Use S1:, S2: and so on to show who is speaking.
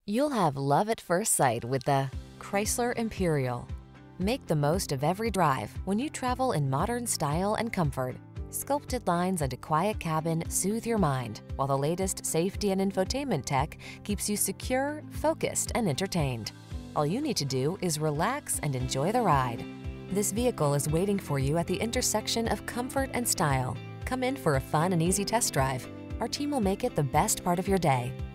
S1: You'll have love at first sight with the CHRYSLER IMPERIAL. Make the most of every drive when you travel in modern style and comfort. Sculpted lines and a quiet cabin soothe your mind, while the latest safety and infotainment tech keeps you secure, focused, and entertained. All you need to do is relax and enjoy the ride. This vehicle is waiting for you at the intersection of comfort and style. Come in for a fun and easy test drive. Our team will make it the best part of your day.